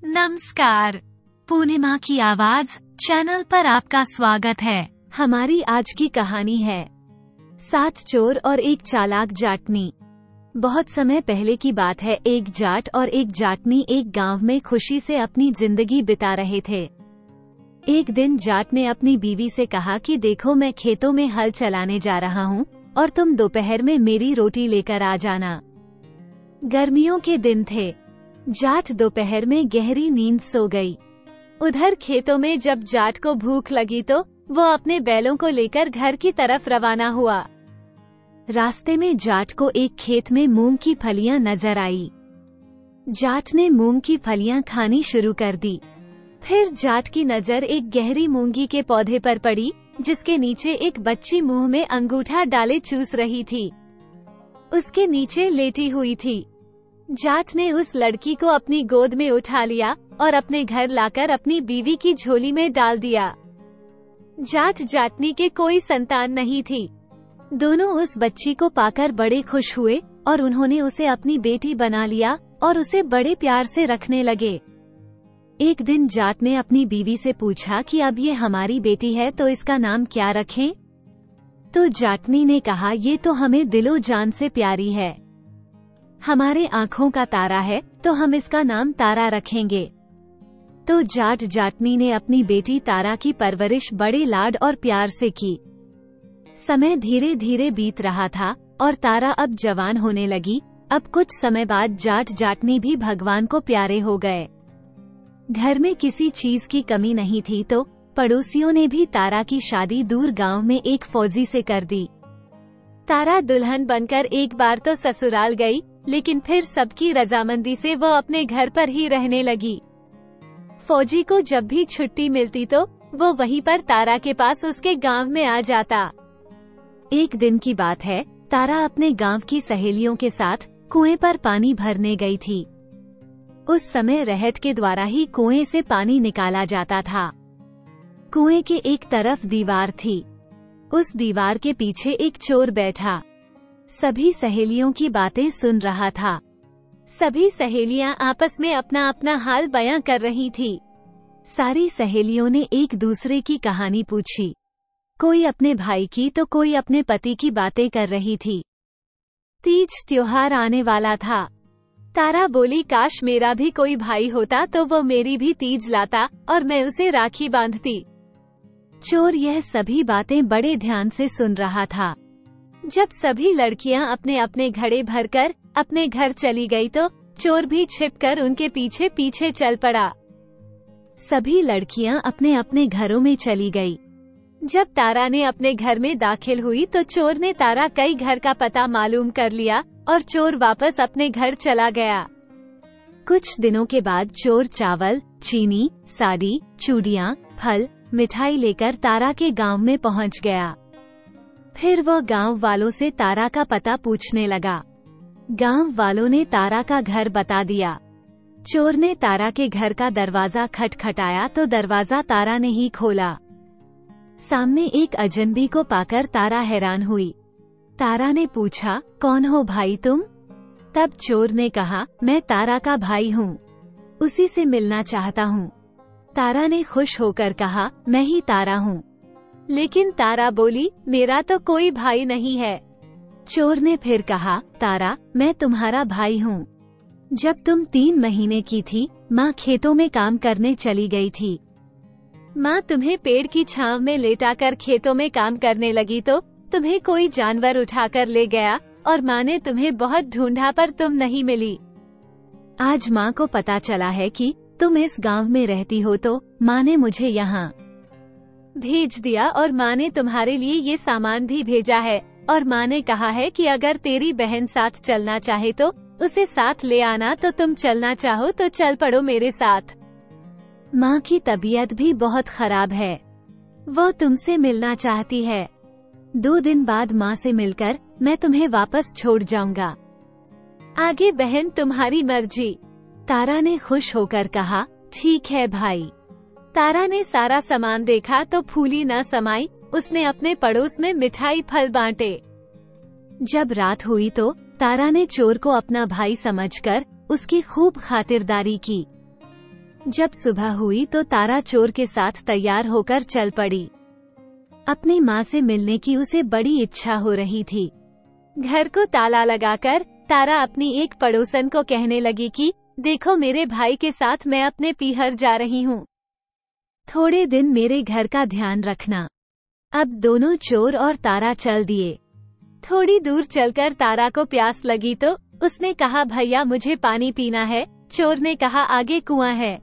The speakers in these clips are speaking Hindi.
नमस्कार, पूर्णिमा की आवाज चैनल पर आपका स्वागत है। हमारी आज की कहानी है 7 चोर और एक चालाक जाटनी। बहुत समय पहले की बात है। एक जाट और एक जाटनी एक गांव में खुशी से अपनी जिंदगी बिता रहे थे। एक दिन जाट ने अपनी बीवी से कहा कि देखो, मैं खेतों में हल चलाने जा रहा हूँ और तुम दोपहर में मेरी रोटी लेकर आ जाना। गर्मियों के दिन थे। जाट दोपहर में गहरी नींद सो गई। उधर खेतों में जब जाट को भूख लगी तो वो अपने बैलों को लेकर घर की तरफ रवाना हुआ। रास्ते में जाट को एक खेत में मूंग की फलियां नजर आई। जाट ने मूंग की फलियां खानी शुरू कर दी। फिर जाट की नजर एक गहरी मूंगी के पौधे पर पड़ी, जिसके नीचे एक बच्ची मुंह में अंगूठा डाले चूस रही थी। उसके नीचे लेटी हुई थी। जाट ने उस लड़की को अपनी गोद में उठा लिया और अपने घर लाकर अपनी बीवी की झोली में डाल दिया। जाट जाटनी के कोई संतान नहीं थी। दोनों उस बच्ची को पाकर बड़े खुश हुए और उन्होंने उसे अपनी बेटी बना लिया और उसे बड़े प्यार से रखने लगे। एक दिन जाट ने अपनी बीवी से पूछा कि अब ये हमारी बेटी है तो इसका नाम क्या रखें? तो जाटनी ने कहा, ये तो हमें दिलो जान से प्यारी है, हमारे आँखों का तारा है, तो हम इसका नाम तारा रखेंगे। तो जाट जाटनी ने अपनी बेटी तारा की परवरिश बड़े लाड और प्यार से की। समय धीरे धीरे बीत रहा था और तारा अब जवान होने लगी। अब कुछ समय बाद जाट जाटनी भी भगवान को प्यारे हो गए। घर में किसी चीज की कमी नहीं थी तो पड़ोसियों ने भी तारा की शादी दूर गांव में एक फौजी से कर दी। तारा दुल्हन बनकर एक बार तो ससुराल गई, लेकिन फिर सबकी रजामंदी से वो अपने घर पर ही रहने लगी। फौजी को जब भी छुट्टी मिलती तो वो वहीं पर तारा के पास उसके गांव में आ जाता। एक दिन की बात है। तारा अपने गांव की सहेलियों के साथ कुएं पर पानी भरने गई थी। उस समय रहट के द्वारा ही कुएं से पानी निकाला जाता था। कुएं के एक तरफ दीवार थी। उस दीवार के पीछे एक चोर बैठा सभी सहेलियों की बातें सुन रहा था। सभी सहेलियां आपस में अपना अपना हाल बयां कर रही थी। सारी सहेलियों ने एक दूसरे की कहानी पूछी। कोई अपने भाई की तो कोई अपने पति की बातें कर रही थी। तीज त्योहार आने वाला था। तारा बोली, काश मेरा भी कोई भाई होता तो वो मेरी भी तीज लाता और मैं उसे राखी बांधती। चोर यह सभी बातें बड़े ध्यान से सुन रहा था। जब सभी लड़कियां अपने अपने घड़े भरकर अपने घर चली गई तो चोर भी छिपकर उनके पीछे पीछे चल पड़ा। सभी लड़कियां अपने अपने घरों में चली गई। जब तारा ने अपने घर में दाखिल हुई तो चोर ने तारा कई घर का पता मालूम कर लिया और चोर वापस अपने घर चला गया। कुछ दिनों के बाद चोर चावल, चीनी, साड़ी, चूड़ियाँ, फल, मिठाई लेकर तारा के गांव में पहुंच गया। फिर वह गांव वालों से तारा का पता पूछने लगा। गांव वालों ने तारा का घर बता दिया। चोर ने तारा के घर का दरवाजा खटखटाया तो दरवाजा तारा ने ही खोला। सामने एक अजनबी को पाकर तारा हैरान हुई। तारा ने पूछा, कौन हो भाई तुम? तब चोर ने कहा, मैं तारा का भाई हूँ, उसी से मिलना चाहता हूँ। तारा ने खुश होकर कहा, मैं ही तारा हूँ। लेकिन तारा बोली, मेरा तो कोई भाई नहीं है। चोर ने फिर कहा, तारा, मैं तुम्हारा भाई हूँ। जब तुम 3 महीने की थी, माँ खेतों में काम करने चली गई थी। माँ तुम्हें पेड़ की छांव में लेटाकर खेतों में काम करने लगी तो तुम्हें कोई जानवर उठाकर ले गया और माँ ने तुम्हें बहुत ढूंढा पर तुम नहीं मिली। आज माँ को पता चला है कि तुम इस गांव में रहती हो तो माँ ने मुझे यहाँ भेज दिया और माँ ने तुम्हारे लिए ये सामान भी भेजा है और माँ ने कहा है कि अगर तेरी बहन साथ चलना चाहे तो उसे साथ ले आना, तो तुम चलना चाहो तो चल पड़ो मेरे साथ। माँ की तबीयत भी बहुत खराब है, वो तुमसे मिलना चाहती है। 2 दिन बाद माँ से मिलकर मैं तुम्हें वापस छोड़ जाऊंगा। आगे बहन तुम्हारी मर्जी। तारा ने खुश होकर कहा, ठीक है भाई। तारा ने सारा सामान देखा तो फूली न समाई। उसने अपने पड़ोस में मिठाई फल बांटे। जब रात हुई तो तारा ने चोर को अपना भाई समझकर उसकी खूब खातिरदारी की। जब सुबह हुई तो तारा चोर के साथ तैयार होकर चल पड़ी। अपनी माँ से मिलने की उसे बड़ी इच्छा हो रही थी। घर को ताला लगाकर तारा अपनी एक पड़ोसन को कहने लगी कि देखो, मेरे भाई के साथ मैं अपने पीहर जा रही हूँ, थोड़े दिन मेरे घर का ध्यान रखना। अब दोनों चोर और तारा चल दिए। थोड़ी दूर चलकर तारा को प्यास लगी तो उसने कहा, भैया मुझे पानी पीना है। चोर ने कहा, आगे कुआं है,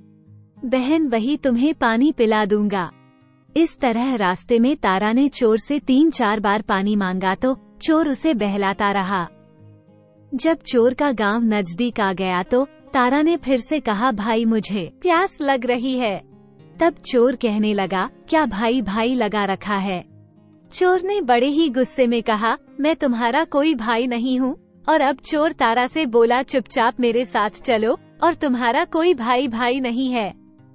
बहन वही तुम्हें पानी पिला दूंगा। इस तरह रास्ते में तारा ने चोर से 3-4 बार पानी मांगा तो चोर उसे बहलाता रहा। जब चोर का गांव नजदीक आ गया तो तारा ने फिर से कहा, भाई मुझे प्यास लग रही है। तब चोर कहने लगा, क्या भाई भाई लगा रखा है? चोर ने बड़े ही गुस्से में कहा, मैं तुम्हारा कोई भाई नहीं हूँ। और अब चोर तारा से बोला, चुपचाप मेरे साथ चलो, और तुम्हारा कोई भाई भाई नहीं है।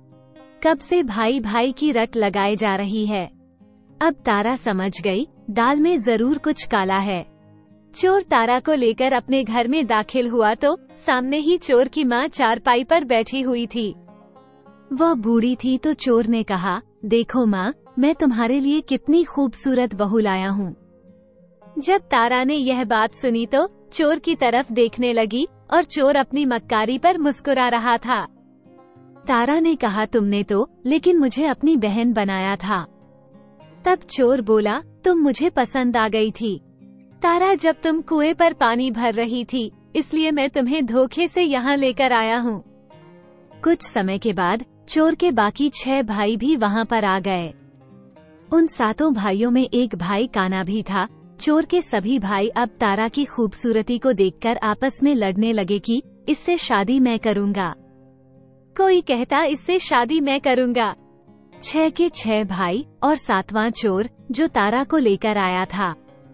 कब से भाई भाई की रट लगाए जा रही है। अब तारा समझ गई, दाल में जरूर कुछ काला है। चोर तारा को लेकर अपने घर में दाखिल हुआ तो सामने ही चोर की माँ चारपाई पर बैठी हुई थी। वह बूढ़ी थी तो चोर ने कहा, देखो माँ, मैं तुम्हारे लिए कितनी खूबसूरत बहू लाया हूँ। जब तारा ने यह बात सुनी तो चोर की तरफ देखने लगी और चोर अपनी मक्कारी पर मुस्कुरा रहा था। तारा ने कहा, तुमने तो लेकिन मुझे अपनी बहन बनाया था। तब चोर बोला, तुम मुझे पसंद आ गई थी तारा, जब तुम कुएं पर पानी भर रही थी, इसलिए मैं तुम्हें धोखे से यहाँ लेकर आया हूँ। कुछ समय के बाद चोर के बाकी 6 भाई भी वहाँ पर आ गए। उन 7 भाइयों में एक भाई काना भी था। चोर के सभी भाई अब तारा की खूबसूरती को देखकर आपस में लड़ने लगे कि इससे शादी मैं करूँगा, कोई कहता इससे शादी मैं करूँगा। 6 के 6 भाई और 7वां चोर जो तारा को लेकर आया था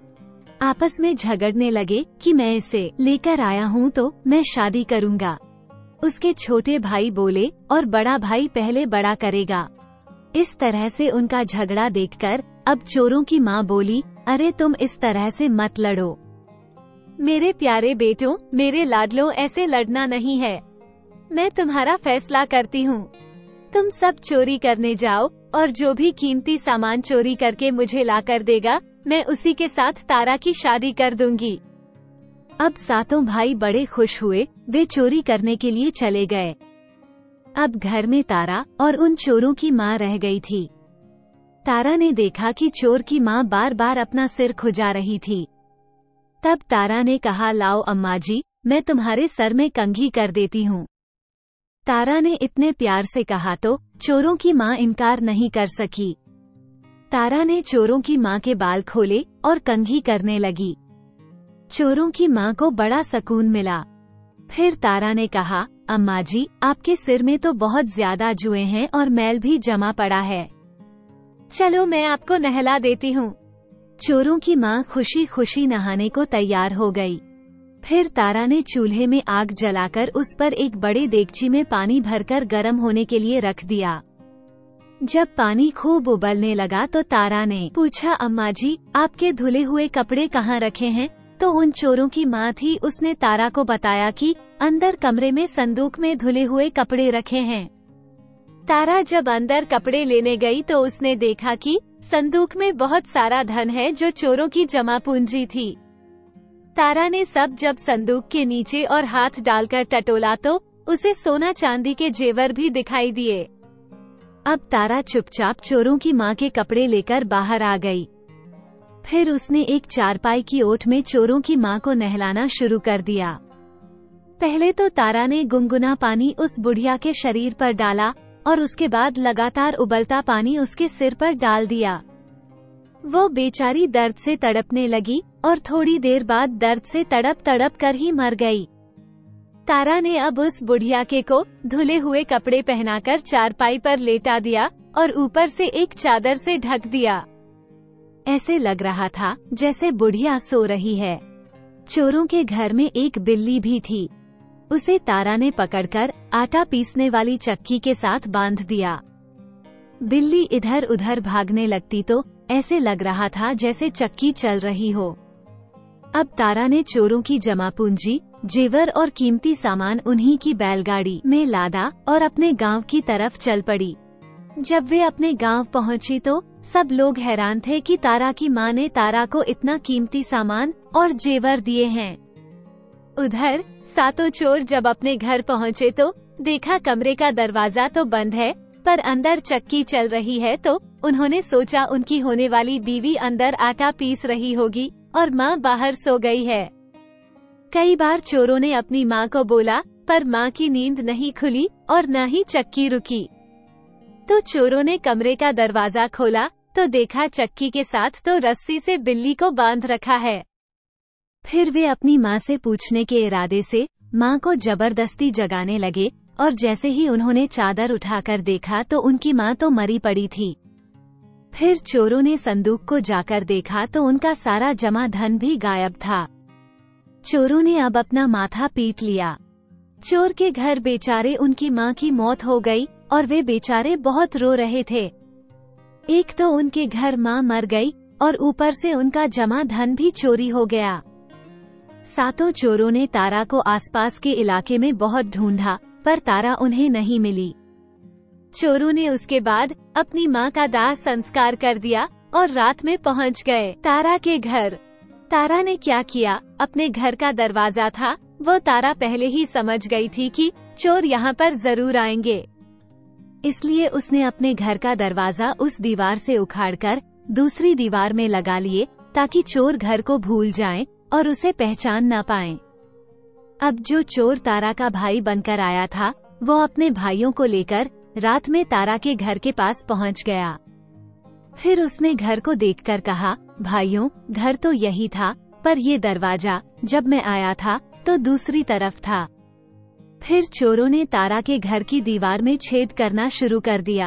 आपस में झगड़ने लगे कि मैं इसे लेकर आया हूँ तो मैं शादी करूँगा। उसके छोटे भाई बोले, और बड़ा भाई पहले बड़ा करेगा। इस तरह से उनका झगड़ा देखकर अब चोरों की माँ बोली, अरे तुम इस तरह से मत लड़ो मेरे प्यारे बेटों, मेरे लाडलों, ऐसे लड़ना नहीं है। मैं तुम्हारा फैसला करती हूँ, तुम सब चोरी करने जाओ और जो भी कीमती सामान चोरी करके मुझे ला कर देगा, मैं उसी के साथ तारा की शादी कर दूंगी। अब 7 भाई बड़े खुश हुए। वे चोरी करने के लिए चले गए। अब घर में तारा और उन चोरों की माँ रह गई थी। तारा ने देखा कि चोर की माँ बार बार अपना सिर खुजा रही थी। तब तारा ने कहा, लाओ अम्मा जी, मैं तुम्हारे सर में कंघी कर देती हूँ। तारा ने इतने प्यार से कहा तो चोरों की माँ इनकार नहीं कर सकी। तारा ने चोरों की माँ के बाल खोले और कंघी करने लगी। चोरों की माँ को बड़ा सुकून मिला। फिर तारा ने कहा, अम्मा जी, आपके सिर में तो बहुत ज्यादा जुए हैं और मैल भी जमा पड़ा है, चलो मैं आपको नहला देती हूँ। चोरों की माँ खुशी खुशी नहाने को तैयार हो गई। फिर तारा ने चूल्हे में आग जलाकर उस पर एक बड़े देगची में पानी भरकर गर्म होने के लिए रख दिया। जब पानी खूब उबलने लगा तो तारा ने पूछा, अम्मा जी, आपके धुले हुए कपड़े कहाँ रखे हैं? तो उन चोरों की माँ थी, उसने तारा को बताया कि अंदर कमरे में संदूक में धुले हुए कपड़े रखे हैं। तारा जब अंदर कपड़े लेने गई तो उसने देखा कि संदूक में बहुत सारा धन है जो चोरों की जमा पूंजी थी। तारा ने जब संदूक के नीचे और हाथ डालकर टटोला तो उसे सोना चांदी के जेवर भी दिखाई दिए। अब तारा चुपचाप चोरों की माँ के कपड़े लेकर बाहर आ गई। फिर उसने एक चारपाई की ओट में चोरों की माँ को नहलाना शुरू कर दिया। पहले तो तारा ने गुनगुना पानी उस बुढ़िया के शरीर पर डाला और उसके बाद लगातार उबलता पानी उसके सिर पर डाल दिया। वो बेचारी दर्द से तड़पने लगी और थोड़ी देर बाद दर्द से तड़प तड़प कर ही मर गई। तारा ने अब उस बुढ़िया के को धुले हुए कपड़े पहनाकर चारपाई पर लेटा दिया और ऊपर से एक चादर से ढक दिया। ऐसे लग रहा था जैसे बुढ़िया सो रही है। चोरों के घर में एक बिल्ली भी थी। उसे तारा ने पकड़कर आटा पीसने वाली चक्की के साथ बांध दिया। बिल्ली इधर उधर भागने लगती तो ऐसे लग रहा था जैसे चक्की चल रही हो। अब तारा ने चोरों की जमा पूंजी जेवर और कीमती सामान उन्हीं की बैलगाड़ी में लादा और अपने गांव की तरफ चल पड़ी। जब वे अपने गांव पहुंची तो सब लोग हैरान थे कि तारा की माँ ने तारा को इतना कीमती सामान और जेवर दिए हैं। उधर सातों चोर जब अपने घर पहुंचे तो देखा कमरे का दरवाजा तो बंद है, पर अंदर चक्की चल रही है, तो उन्होंने सोचा उनकी होने वाली बीवी अंदर आटा पीस रही होगी और माँ बाहर सो गई है। कई बार चोरों ने अपनी माँ को बोला, पर माँ की नींद नहीं खुली और न ही चक्की रुकी। तो चोरों ने कमरे का दरवाजा खोला तो देखा चक्की के साथ तो रस्सी से बिल्ली को बांध रखा है। फिर वे अपनी माँ से पूछने के इरादे से माँ को जबरदस्ती जगाने लगे और जैसे ही उन्होंने चादर उठाकर देखा तो उनकी माँ तो मरी पड़ी थी। फिर चोरों ने संदूक को जाकर देखा तो उनका सारा जमा धन भी गायब था। चोरों ने अब अपना माथा पीट लिया। चोर के घर बेचारे उनकी माँ की मौत हो गई और वे बेचारे बहुत रो रहे थे। एक तो उनके घर माँ मर गई और ऊपर से उनका जमा धन भी चोरी हो गया। सातों चोरों ने तारा को आसपास के इलाके में बहुत ढूंढा, पर तारा उन्हें नहीं मिली। चोरों ने उसके बाद अपनी माँ का दाह संस्कार कर दिया और रात में पहुँच गए तारा के घर। तारा ने क्या किया, अपने घर का दरवाजा था, वो तारा पहले ही समझ गई थी कि चोर यहाँ पर जरूर आएंगे। इसलिए उसने अपने घर का दरवाजा उस दीवार से उखाड़कर दूसरी दीवार में लगा लिए ताकि चोर घर को भूल जाएं और उसे पहचान न पाएं। अब जो चोर तारा का भाई बनकर आया था वो अपने भाइयों को लेकर रात में तारा के घर के पास पहुंच गया। फिर उसने घर को देखकर कहा, भाइयों, घर तो यही था, पर ये दरवाजा जब मैं आया था तो दूसरी तरफ था। फिर चोरों ने तारा के घर की दीवार में छेद करना शुरू कर दिया।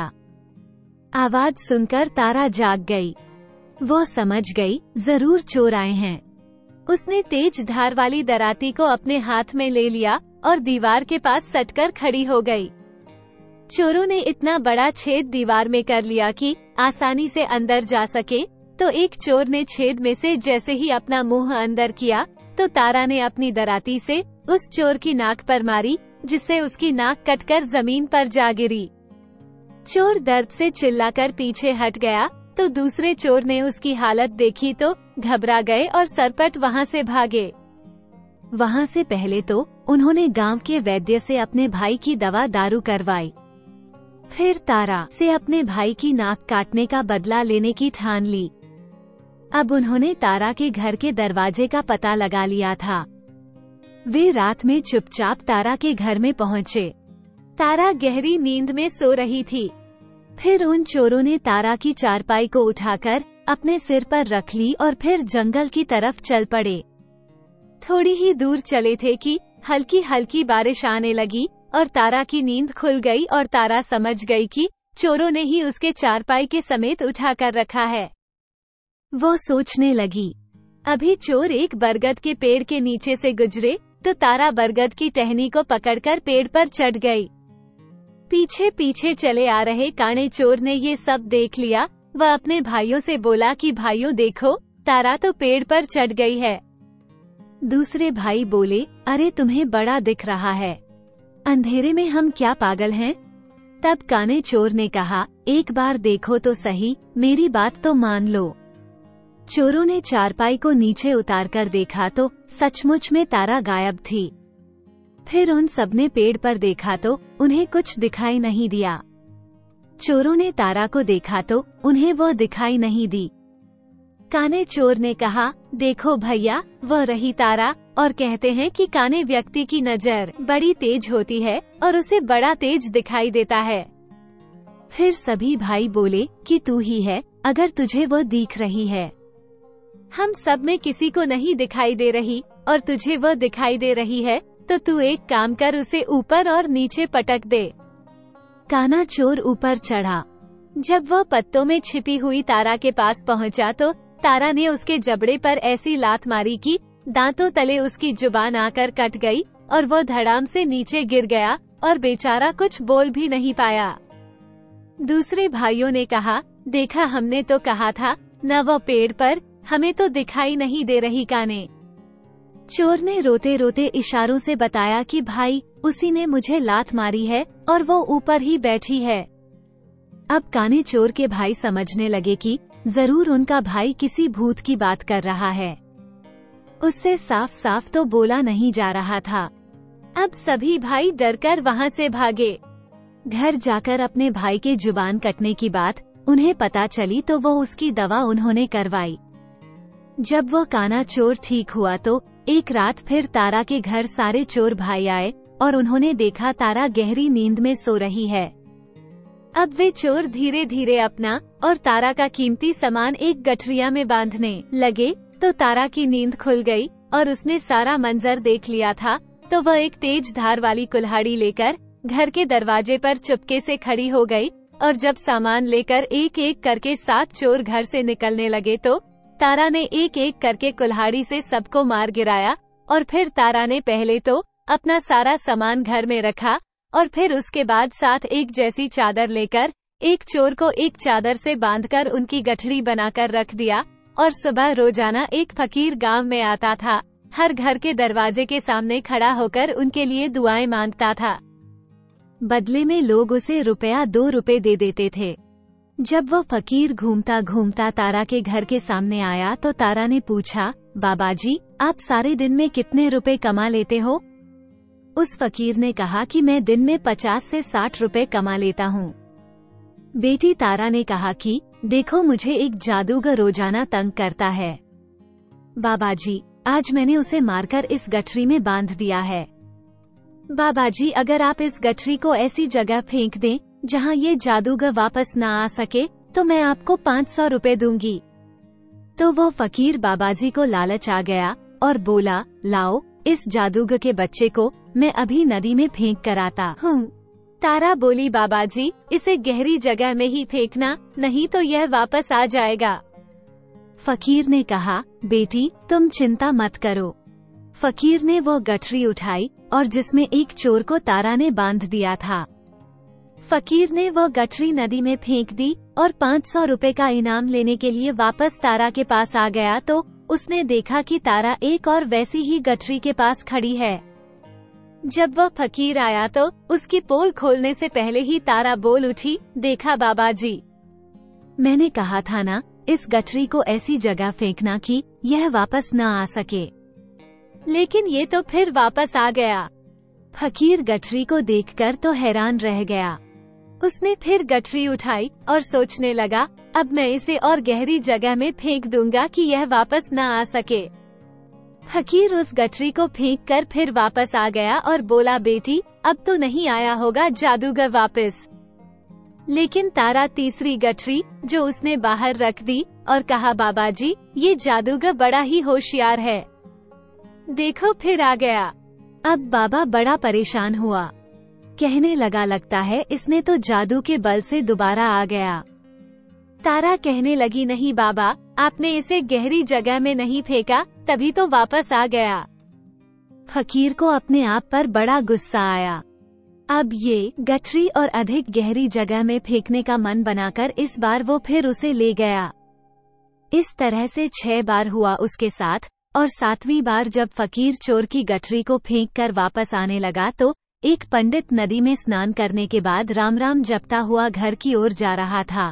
आवाज सुनकर तारा जाग गई। वो समझ गई जरूर चोर आए हैं। उसने तेज धार वाली दराती को अपने हाथ में ले लिया और दीवार के पास सटकर खड़ी हो गई। चोरों ने इतना बड़ा छेद दीवार में कर लिया कि आसानी से अंदर जा सके, तो एक चोर ने छेद में से जैसे ही अपना मुंह अंदर किया तो तारा ने अपनी दराती से उस चोर की नाक पर मारी, जिससे उसकी नाक कटकर जमीन पर जा गिरी। चोर दर्द से चिल्लाकर पीछे हट गया, तो दूसरे चोर ने उसकी हालत देखी तो घबरा गए और सरपट वहां से भागे। वहां से पहले तो उन्होंने गांव के वैद्य से अपने भाई की दवा दारू करवाई। फिर तारा से अपने भाई की नाक काटने का बदला लेने की ठान ली। अब उन्होंने तारा के घर के दरवाजे का पता लगा लिया था। वे रात में चुपचाप तारा के घर में पहुंचे। तारा गहरी नींद में सो रही थी। फिर उन चोरों ने तारा की चारपाई को उठाकर अपने सिर पर रख ली और फिर जंगल की तरफ चल पड़े। थोड़ी ही दूर चले थे कि हल्की हल्की बारिश आने लगी और तारा की नींद खुल गई और तारा समझ गई कि चोरों ने ही उसके चारपाई के समेत उठाकर रखा है। वो सोचने लगी, अभी चोर एक बरगद के पेड़ के नीचे से गुजरे तो तारा बरगद की टहनी को पकड़कर पेड़ पर चढ़ गई। पीछे पीछे चले आ रहे काणे चोर ने ये सब देख लिया। वह अपने भाइयों से बोला कि भाइयों देखो, तारा तो पेड़ पर चढ़ गई है। दूसरे भाई बोले, अरे तुम्हें बड़ा दिख रहा है, अंधेरे में हम क्या पागल हैं? तब काने चोर ने कहा, एक बार देखो तो सही, मेरी बात तो मान लो। चोरों ने चारपाई को नीचे उतारकर देखा तो सचमुच में तारा गायब थी। फिर उन सबने पेड़ पर देखा तो उन्हें कुछ दिखाई नहीं दिया। चोरों ने तारा को देखा तो उन्हें वो दिखाई नहीं दी। काने चोर ने कहा, देखो भैया, वह रही तारा, और कहते हैं कि काने व्यक्ति की नजर बड़ी तेज होती है और उसे बड़ा तेज दिखाई देता है। फिर सभी भाई बोले कि तू ही है, अगर तुझे वो दिख रही है। हम सब में किसी को नहीं दिखाई दे रही और तुझे वो दिखाई दे रही है, तो तू एक काम कर, उसे ऊपर और नीचे पटक दे। काना चोर ऊपर चढ़ा। जब वह पत्तों में छिपी हुई तारा के पास पहुंचा तो तारा ने उसके जबड़े पर ऐसी लात मारी कि दांतों तले उसकी जुबान आकर कट गई और वो धड़ाम से नीचे गिर गया और बेचारा कुछ बोल भी नहीं पाया। दूसरे भाइयों ने कहा, देखा, हमने तो कहा था न, वो पेड़ पर, हमें तो दिखाई नहीं दे रही। काने चोर ने रोते रोते इशारों से बताया कि भाई, उसी ने मुझे लात मारी है और वो ऊपर ही बैठी है। अब काने चोर के भाई समझने लगे कि जरूर उनका भाई किसी भूत की बात कर रहा है। उससे साफ साफ तो बोला नहीं जा रहा था। अब सभी भाई डरकर वहां से भागे। घर जाकर अपने भाई के जुबान कटने की बात उन्हें पता चली तो वो उसकी दवा उन्होंने करवाई। जब वो काना चोर ठीक हुआ तो एक रात फिर तारा के घर सारे चोर भाई आए और उन्होंने देखा तारा गहरी नींद में सो रही है। अब वे चोर धीरे धीरे अपना और तारा का कीमती सामान एक गठरिया में बांधने लगे तो तारा की नींद खुल गई और उसने सारा मंजर देख लिया था। तो वह एक तेज धार वाली कुल्हाड़ी लेकर घर के दरवाजे पर चुपके से खड़ी हो गई और जब सामान लेकर एक एक करके 7 चोर घर से निकलने लगे तो तारा ने एक एक करके कुल्हाड़ी से सबको मार गिराया और फिर तारा ने पहले तो अपना सारा सामान घर में रखा और फिर उसके बाद साथ एक जैसी चादर लेकर एक चोर को एक चादर से बांधकर उनकी गठरी बनाकर रख दिया। और सुबह रोजाना एक फकीर गांव में आता था, हर घर के दरवाजे के सामने खड़ा होकर उनके लिए दुआएं मांगता था। बदले में लोग उसे ₹2 दे देते थे। जब वो फकीर घूमता घूमता तारा के घर के सामने आया तो तारा ने पूछा, बाबाजी, आप सारे दिन में कितने रुपए कमा लेते हो? उस फकीर ने कहा कि मैं दिन में 50 से 60 रुपए कमा लेता हूँ। बेटी तारा ने कहा कि देखो, मुझे एक जादूगर रोजाना तंग करता है। बाबाजी, आज मैंने उसे मारकर इस गठरी में बांध दिया है। बाबाजी, अगर आप इस गठरी को ऐसी जगह फेंक दें जहां ये जादूगर वापस न आ सके तो मैं आपको 500 रुपए दूंगी। तो वो फकीर बाबाजी को लालच आ गया और बोला, लाओ, इस जादूगर के बच्चे को मैं अभी नदी में फेंक कर आता हूँ। तारा बोली, बाबाजी, इसे गहरी जगह में ही फेंकना, नहीं तो यह वापस आ जाएगा। फकीर ने कहा, बेटी, तुम चिंता मत करो। फकीर ने वो गठरी उठाई और जिसमें एक चोर को तारा ने बांध दिया था। फकीर ने वो गठरी नदी में फेंक दी और 500 रुपए का इनाम लेने के लिए वापस तारा के पास आ गया तो उसने देखा कि तारा एक और वैसी ही गठरी के पास खड़ी है। जब वह फकीर आया तो उसकी पोल खोलने से पहले ही तारा बोल उठी, देखा बाबाजी, मैंने कहा था ना, इस गठरी को ऐसी जगह फेंकना कि यह वापस न आ सके, लेकिन ये तो फिर वापस आ गया। फकीर गठरी को देखकर तो हैरान रह गया। उसने फिर गठरी उठाई और सोचने लगा, अब मैं इसे और गहरी जगह में फेंक दूंगा कि यह वापस न आ सके। फकीर उस गठरी को फेंककर फिर वापस आ गया और बोला, बेटी, अब तो नहीं आया होगा जादूगर वापस। लेकिन तारा तीसरी गठरी जो उसने बाहर रख दी और कहा, बाबाजी, ये जादूगर बड़ा ही होशियार है, देखो फिर आ गया। अब बाबा बड़ा परेशान हुआ, कहने लगा, लगता है इसने तो जादू के बल से दोबारा आ गया। तारा कहने लगी, नहीं बाबा, आपने इसे गहरी जगह में नहीं फेंका, तभी तो वापस आ गया। फकीर को अपने आप पर बड़ा गुस्सा आया। अब ये गठरी और अधिक गहरी जगह में फेंकने का मन बनाकर इस बार वो फिर उसे ले गया। इस तरह से 6 बार हुआ उसके साथ और 7वीं बार जब फकीर चोर की गठरी को फेंककर वापस आने लगा तो एक पंडित नदी में स्नान करने के बाद राम राम जपता हुआ घर की ओर जा रहा था।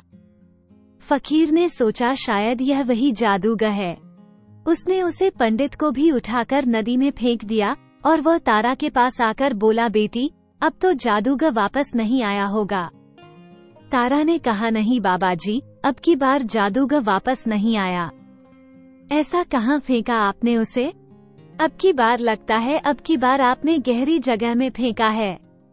फकीर ने सोचा शायद यह वही जादूगर है। उसने उसे पंडित को भी उठाकर नदी में फेंक दिया और वह तारा के पास आकर बोला, बेटी, अब तो जादूगर वापस नहीं आया होगा। तारा ने कहा, नहीं बाबाजी, अब की बार जादूगर वापस नहीं आया। ऐसा कहाँ फेंका आपने उसे? अब की बार लगता है अब की बार आपने गहरी जगह में फेंका है।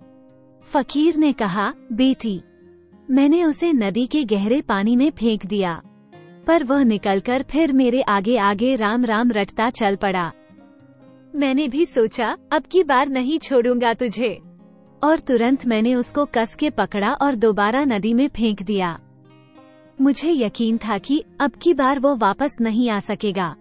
फकीर ने कहा, बेटी, मैंने उसे नदी के गहरे पानी में फेंक दिया, पर वह निकलकर फिर मेरे आगे आगे राम राम रटता चल पड़ा। मैंने भी सोचा अब की बार नहीं छोड़ूंगा तुझे, और तुरंत मैंने उसको कस के पकड़ा और दोबारा नदी में फेंक दिया। मुझे यकीन था कि अब की बार वो वापस नहीं आ सकेगा।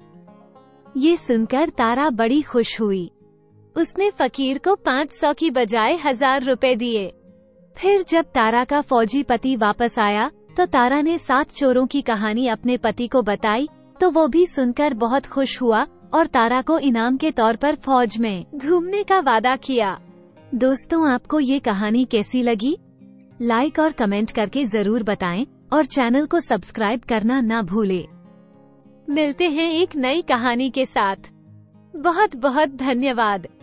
ये सुनकर तारा बड़ी खुश हुई। उसने फकीर को 500 की बजाय 1000 रुपए दिए। फिर जब तारा का फौजी पति वापस आया तो तारा ने 7 चोरों की कहानी अपने पति को बताई तो वो भी सुनकर बहुत खुश हुआ और तारा को इनाम के तौर पर फौज में घूमने का वादा किया। दोस्तों, आपको ये कहानी कैसी लगी? लाइक और कमेंट करके जरूर बताएं और चैनल को सब्सक्राइब करना ना भूलें। मिलते हैं एक नई कहानी के साथ। बहुत बहुत धन्यवाद।